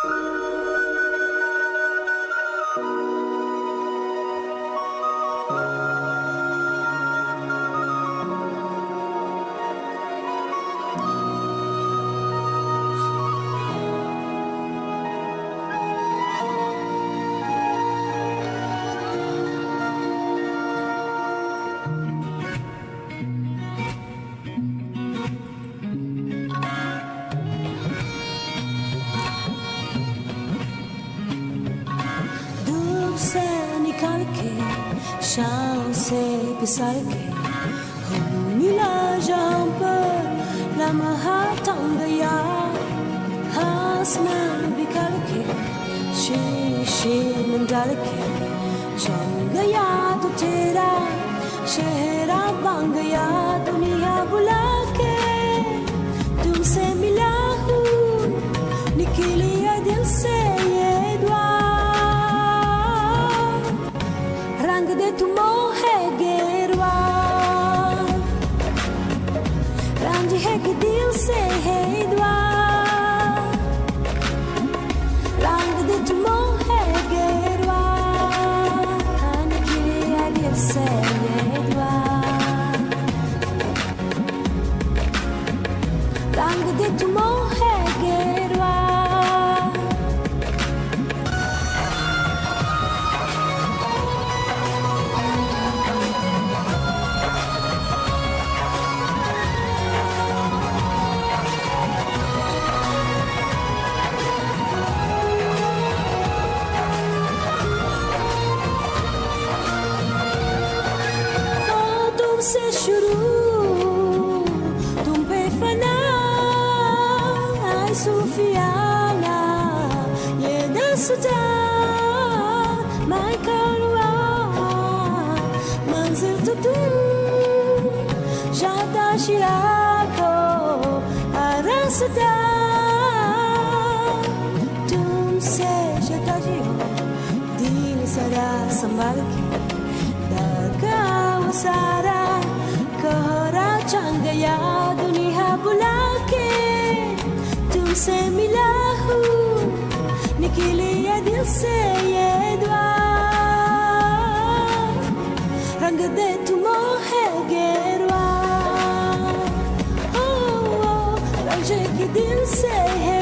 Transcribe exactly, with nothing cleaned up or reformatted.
शाम से पिसल के हम मिला जहाँ पर लम्हा थम गया आसमान बिखर के शीशे में डाल के जम गया तो तेरा शहरा बन गया दुनिया बुला के तुमसे मिला हूँ निकलिया दिल से ये दुआ रंग दे तू मोहे गेरवा रंग है कि दिल से है दुआ रंग दे तू मोहे गेरवा निकलिया दिल से ये दुआ रंग दे तू मोहे गेरवा से शुरू तुम पे फना आई सूफियाना ये दस्ता मैं कलवा मंजिल तो तुम शादा शिरा को रास्ता तुमसे शता जियो दिल सदा संभाल के दगा वो सारा कोहरा छन गया दुनिया बुला के तुमसे मिला हूँ निकलिया दिल से ये दुआ रंग दे तू मोहे गेरवा रंग की दिल से है